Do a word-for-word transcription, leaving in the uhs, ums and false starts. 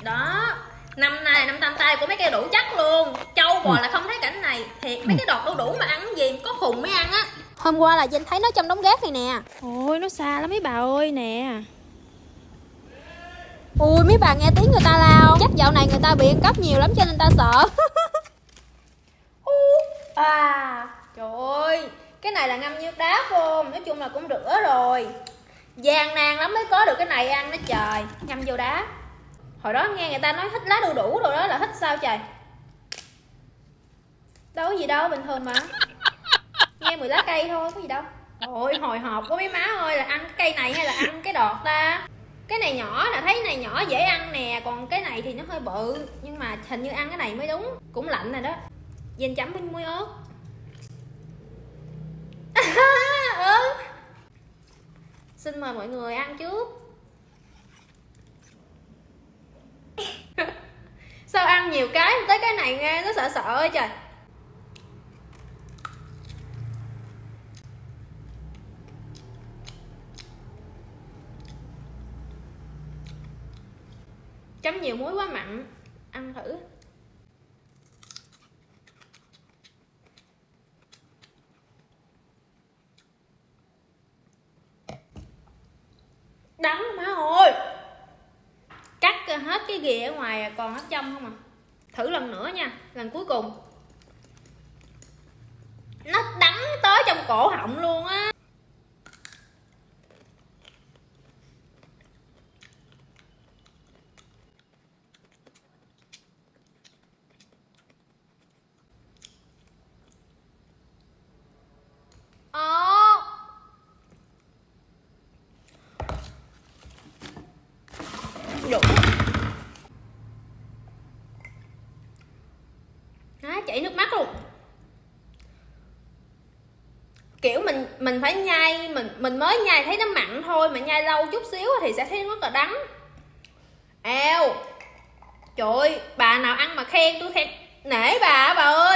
Đó, năm nay năm tam tay của mấy cây đủ chắc luôn. Trâu bò là không thấy cảnh này. Thiệt, mấy cái đọt đu đủ mà ăn cái gì, có khùng mới ăn á. Hôm qua là Vinh thấy nó trong đống rác này nè. Ôi nó xa lắm mấy bà ơi nè. Ui mấy bà nghe tiếng người ta lao. Chắc dạo này người ta bị ăn cắp nhiều lắm cho nên ta sợ. À, trời ơi, cái này là ngâm nhiêu đá không? Nói chung là cũng rửa rồi. Gian nan lắm mới có được cái này ăn đó trời. Ngâm vô đá. Hồi đó nghe người ta nói thích lá đu đủ rồi đó là thích sao trời. Đâu có gì đâu, bình thường mà. Nghe mùi lá cây thôi, có gì đâu. Ôi hồi hộp của mấy má ơi, là ăn cái cây này hay là ăn cái đọt ta? Cái này nhỏ là thấy này nhỏ dễ ăn nè. Còn cái này thì nó hơi bự. Nhưng mà hình như ăn cái này mới đúng. Cũng lạnh rồi đó. Dên chấm với muối ớt. Ừ. Xin mời mọi người ăn trước. Sao ăn nhiều cái tới cái này nghe nó sợ sợ ơi trời. Chấm nhiều muối quá mặn. Ăn thử. Đắng má ơi. Cắt hết cái ghê ở ngoài còn ở trong không à. Thử lần nữa nha. Lần cuối cùng. Nó đắng tới trong cổ họng luôn á. Ồ. Đủ. Á, chảy nước mắt luôn. Kiểu mình mình phải nhai, mình mình mới nhai thấy nó mặn thôi, mà nhai lâu chút xíu thì sẽ thấy rất là đắng. Eo. Trời ơi, bà nào ăn mà khen tôi khen nể bà bà ơi.